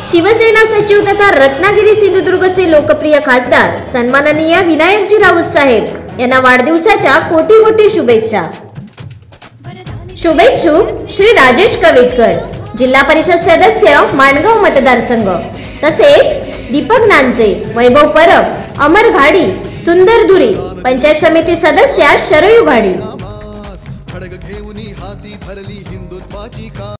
शिवसेना सचिव तथा रत्नागिरी सिंधुदुर्गचे लोकप्रिय खासदार सन्माननीय विनायकजी राऊत साहेब यांना वाढदिवसाच्या कोटी कोटी शुभेच्छा। शुभेच्छुक श्री राजेश कवेटकर, जिल्हा परिषद सदस्य माणगाव मतदारसंघ, तसेच दीपक नांचे, वैभव परब, अमर घाडी, सुंदर दुरे, पंचायत समिती सदस्या शरयू घाडी।